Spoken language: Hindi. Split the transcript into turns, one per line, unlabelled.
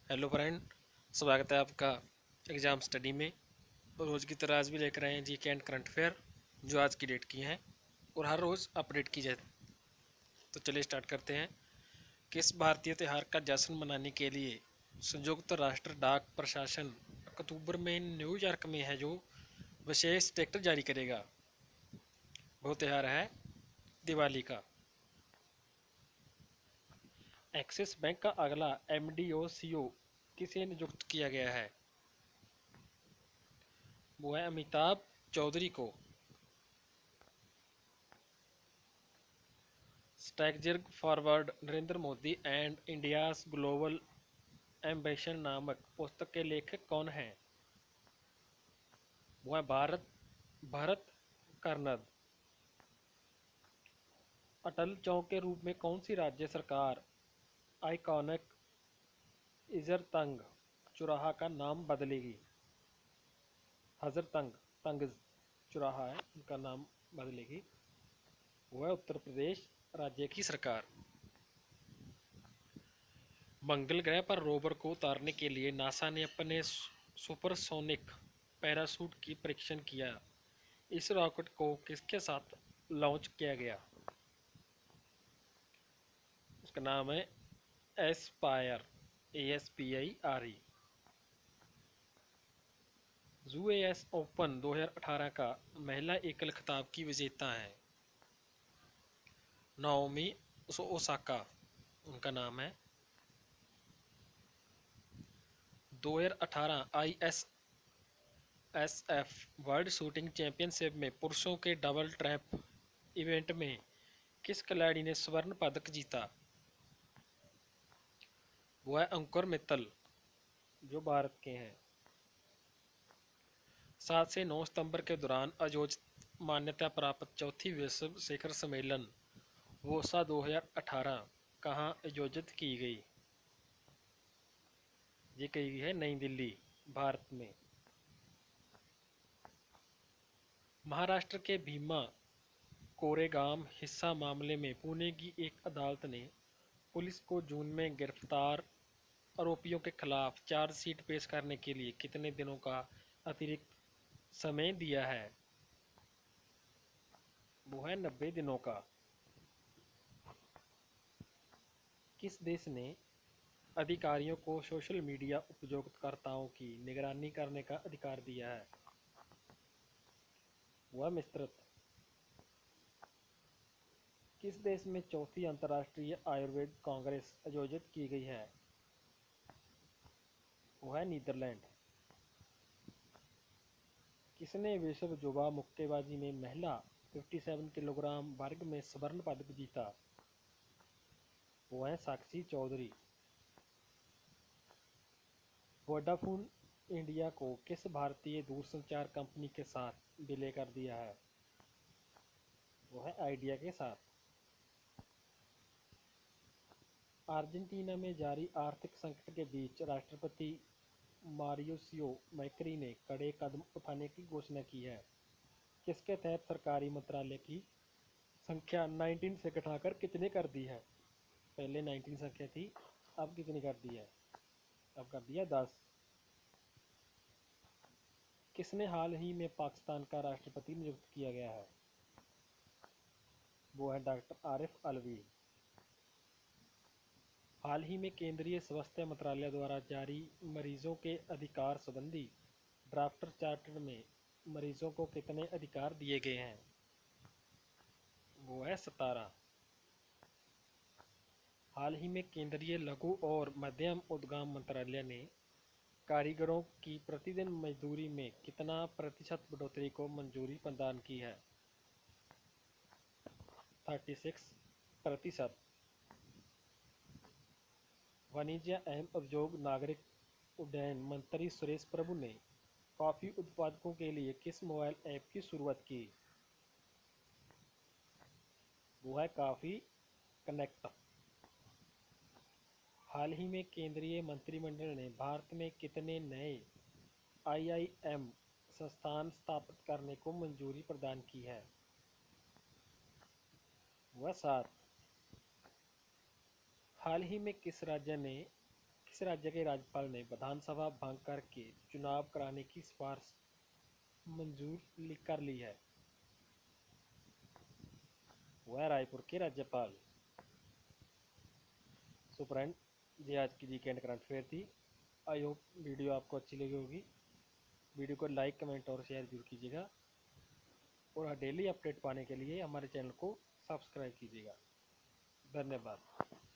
Hello friend. स्वागत है आपका एग्ज़ाम स्टडी में। रोज़ की तरह आज भी लेकर आए हैं जीके एंड करंट अफेयर जो आज की डेट की हैं और हर रोज़ अपडेट की जाए। तो चलिए स्टार्ट करते हैं। किस भारतीय त्यौहार का जश्न मनाने के लिए संयुक्त राष्ट्र डाक प्रशासन अक्टूबर में न्यूयॉर्क में है जो विशेष टिकट जारी करेगा? वो त्यौहार है दिवाली का। एक्सिस बैंक का अगला एमडी और सीईओ किसे नियुक्त किया गया है? वो है अमिताभ चौधरी को। Strategic forward Narendra Modi and India's global ambition नामक पुस्तक के लेखक कौन हैं? वो है भरत कर्नद। अटल चौक के रूप में कौन सी राज्य सरकार आइकॉनिक इजरतंग चौराहा का नाम बदलेगी? हजरतंग तंग चौराहा है, उनका नाम बदलेगी। वो है उत्तर प्रदेश राज्य की सरकार। मंगल ग्रह पर रोवर को उतारने के लिए नासा ने अपने सुपरसोनिक पैराशूट की परीक्षण किया। इस रॉकेट को किसके साथ लॉन्च किया गया? उसका नाम है एस्पायर, ASPIRE। यूएस ओपन 2018 का महिला एकल खिताब की विजेता है नाओमी ओसाका, उनका नाम है। 2018 ISSF वर्ल्ड शूटिंग चैंपियनशिप में पुरुषों के डबल ट्रैप इवेंट में किस खिलाड़ी ने स्वर्ण पदक जीता? वो है अंकुर मित्तल जो भारत के हैं। 7 से 9 सितंबर के दौरान आयोजित मान्यता प्राप्त चौथी विश्व शिखर सम्मेलन वोसा 2018 कहाँ आयोजित की गई? ये की गई है नई दिल्ली, भारत में। महाराष्ट्र के भीमा कोरेगांव हिंसा मामले में पुणे की एक अदालत ने पुलिस को जून में गिरफ्तार आरोपियों के खिलाफ चार्जशीट पेश करने के लिए कितने दिनों का अतिरिक्त समय दिया है? वो है 90 दिनों का। किस देश ने अधिकारियों को सोशल मीडिया उपयोगकर्ताओं की निगरानी करने का अधिकार दिया है? वह मिस्र। किस देश में चौथी अंतर्राष्ट्रीय आयुर्वेद कांग्रेस आयोजित की गई है? वह है नीदरलैंड। किसने विश्व युवा मुक्केबाजी में महिला 57 किलोग्राम वर्ग में स्वर्ण पदक जीता? वो है साक्षी चौधरी। वोडाफोन इंडिया को किस भारतीय दूरसंचार कंपनी के साथ विलय कर दिया है? वो है आइडिया के साथ। अर्जेंटीना में जारी आर्थिक संकट के बीच राष्ट्रपति मारियोसियो मैक्री ने कड़े कदम उठाने की घोषणा की है। किसके तहत सरकारी मंत्रालय की संख्या 19 से घटाकर कितने कर दी है? पहले 19 संख्या थी, अब कितनी कर दी है? अब कर दिया 10। किसने हाल ही में पाकिस्तान का राष्ट्रपति नियुक्त किया गया है? वो है डॉक्टर आरिफ अलवी। हाल ही में केंद्रीय स्वास्थ्य मंत्रालय द्वारा जारी मरीजों के अधिकार संबंधी ड्राफ्ट चार्टर में मरीजों को कितने अधिकार दिए गए हैं? वो है 17। हाल ही में केंद्रीय लघु और मध्यम उद्यम मंत्रालय ने कारीगरों की प्रतिदिन मजदूरी में कितना प्रतिशत बढ़ोतरी को मंजूरी प्रदान की है? 36%। वाणिज्य एवं उद्योग नागरिक उड्डयन मंत्री सुरेश प्रभु ने कॉफी उत्पादकों के लिए किस मोबाइल ऐप की शुरुआत की? वो है कॉफी कनेक्ट। हाल ही में केंद्रीय मंत्रिमंडल ने भारत में कितने नए IIM संस्थान स्थापित करने को मंजूरी प्रदान की है? वह 7। हाल ही में किस राज्य ने किस राज्य के राज्यपाल ने विधानसभा भंग करके चुनाव कराने की सिफारिश मंजूर कर ली है? वह रायपुर के राज्यपाल। सो फ्रेंड, ये आज की जी करंट अफेयर थी। आई होप वीडियो आपको अच्छी लगी होगी। वीडियो को लाइक, कमेंट और शेयर जरूर कीजिएगा और डेली अपडेट पाने के लिए हमारे चैनल को सब्सक्राइब कीजिएगा। धन्यवाद।